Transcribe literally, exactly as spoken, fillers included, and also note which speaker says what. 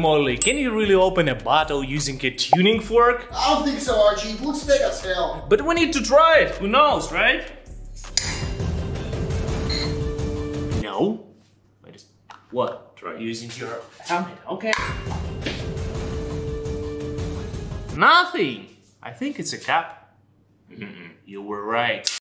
Speaker 1: moly, can you really open a bottle using a tuning fork?
Speaker 2: I don't think so, Archie. It looks fake as hell.
Speaker 1: But we need to try it. Who knows, right? No. Wait a What? Try using your helmet. Okay. Nothing. I think it's a cap. Mm-mm, you were right.